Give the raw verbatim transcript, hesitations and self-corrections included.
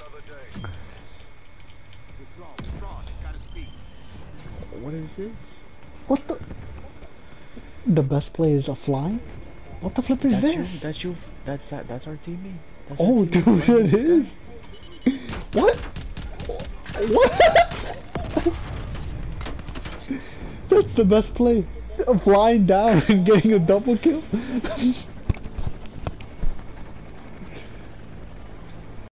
What is this? What the? The best players are flying? What the flip is That's this? you. That's you. That's that. That's our teammate. That's Oh, our dude, teammate. it is. What? What? That's the best play. Flying down and getting a double kill.